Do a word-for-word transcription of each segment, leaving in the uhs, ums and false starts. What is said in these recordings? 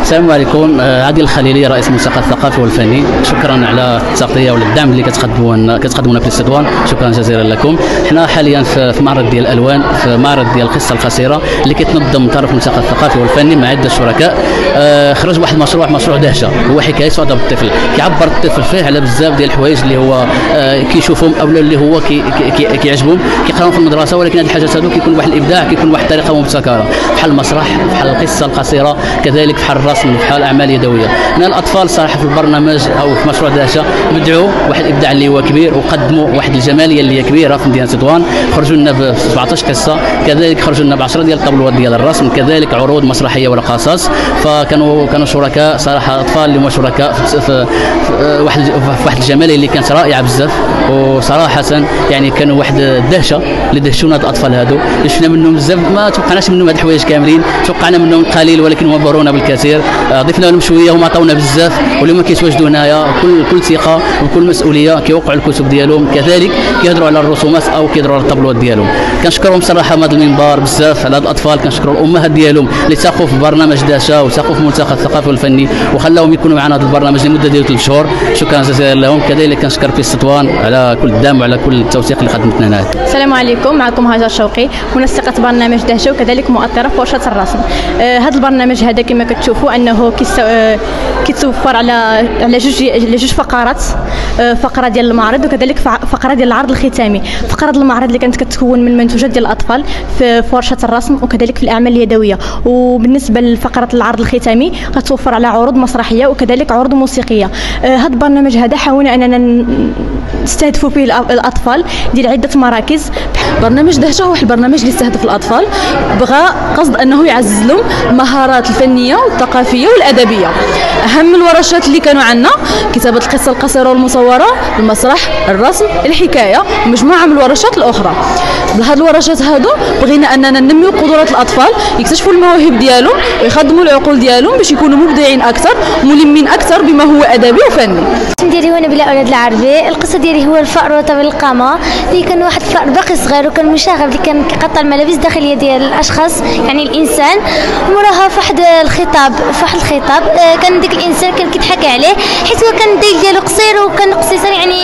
السلام عليكم. عادل الخليلي رئيس الملتقى الثقافي والفني. شكرا على التغطيه وعلى الدعم اللي كتقدمونا كتقدمونا في الاستضوان. شكرا جزيلا لكم. حنا حاليا في معرض ديال الالوان، في معرض ديال القصه القصيره اللي كيتنظم من طرف الملتقى الثقافي والفني مع عده شركاء. آه خرج واحد المشروع مشروع دهشه، هو حكايه صدى الطفل، كيعبر الطفل فيه على بزاف ديال الحوايج اللي هو آه كيشوفهم او اللي هو كي كي كيعجبهم كيقراهم في المدرسه، ولكن هذه الحاجات هذو كيكون واحد الابداع، كيكون واحد الطريقه مبتكره بحال المسرح، بحال القصه القصيره، كذلك بحال الرسم، بحال الاعمال اليدويه. هنا الاطفال صراحه في البرنامج او في مشروع دهشه بدعوا واحد الابداع اللي هو كبير، وقدموا واحد الجماليه اللي هي كبيره في مدينه تطوان. خرجوا لنا ب سبعطاش قصه، كذلك خرجوا لنا ب عشرة ديال الطابلوات ديال الرسم، كذلك عروض مسرحيه ولا قصص. فكانوا كانوا شركاء صراحه، اطفال اللي هما شركاء في, في, في واحد في واحد الجماليه اللي كانت رائعه بزاف. وصراحه يعني كانوا واحد الدهشه اللي دهشونا هاد الاطفال هادو، اللي شفنا منهم بزاف، ما توقعناش منهم هاد الحوايج كاملين، توقعنا منهم قليل ولكن هما برونا بالكثير. ضفنا لهم شويه، هما عطاونا بزاف، واليوم كيتواجدوا هنايا بكل كل ثقه وبكل مسؤوليه، كيوقعوا الكتب ديالهم، كذلك كيهضروا على الرسومات او كيهضروا على الطابلوات ديالهم. كنشكرهم صراحه من هذا المنبر بزاف على هاد الاطفال. كنشكروا الامهات ديالهم اللي ساقوا في برنامج دهشه وساقوا في الملتقى الثقافي والفني وخلاهم يكونوا معنا هذا البرنامج لمده ديال ثلاث شهور. شكرا جزيلا لهم. كذلك كنشكر في تطوان على كل الدعم وعلى كل التوثيق اللي قدمت لنا. السلام عليكم، معكم هاجر شوقي، منسقه برنامج دهشه وكذلك مؤطره في ورشه الرسم. آه هذا البرنامج هذا كما كتشوفوا انه آه كيتوفر على على جوج على جوج فقرات، آه فقره ديال المعرض وكذلك فقره ديال العرض الختامي. فقره المعرض اللي كانت كتكون من منتوجات ديال الاطفال في ورشه الرسم وكذلك في الاعمال اليدويه. وبالنسبه لفقره العرض الختامي كتوفر على عروض مسرحيه وكذلك عروض موسيقيه. آه هذا البرنامج هذا حاولنا اننا نستهدفوا فيه الاطفال ديال عده مراكز. برنامج دهشه هو واحد البرنامج اللي يستهدف الاطفال، بغى قصد انه يعزز لهم المهارات الفنيه والثقافيه والادبيه. اهم الورشات اللي كانوا عندنا كتابه القصه القصيره والمصوره، المسرح، الرسم، الحكايه، ومجموعه من الورشات الاخرى. بهاد الورشات هادو بغينا اننا ننميو قدرات الاطفال، يكتشفوا المواهب ديالهم ويخدموا العقول ديالهم باش يكونوا مبدعين اكثر وملمين اكثر بما هو ادبي وفني. ديالي هو نبيله اولاد العربي. القصه ديالي هو الفأر وطويل القامه، اللي كان واحد الفأر باقي صغير وكان مشاغب اللي كان كيقطع الملابس الداخليه ديال الاشخاص يعني الانسان. وراها في واحد الخطاب في واحد الخطاب كان ديك الانسان كان كيضحك عليه حيت هو كان الديل ديالو قصير وكان قصيصر يعني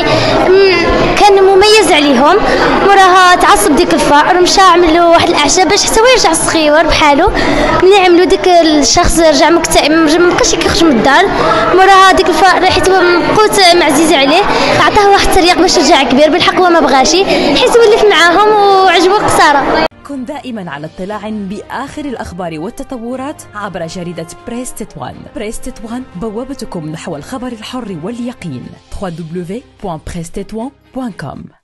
كان مميز عليهم. وراها تعصب ديك الفأر مشى عمل له واحد الاعشاب باش حتى هو يرجع صغير بحالو. ملي عملوا ديك الشخص رجع مكتئب، ما بقاش كيخرج من الدار. وراها ديك الفأر حيت هو قوت معزيزه عليه عطاه واحد الترياق باش رجع كبير، بالحق هو ما بغاش حيت ولف معاهم وعجبو قصاره. كن دائما على اطلاع بآخر الأخبار والتطورات عبر جريدة بريس تطوان. بريس تطوان، بوابتكم نحو الخبر الحر واليقين. دبليو دبليو دبليو دوت بريس تطوان دوت كوم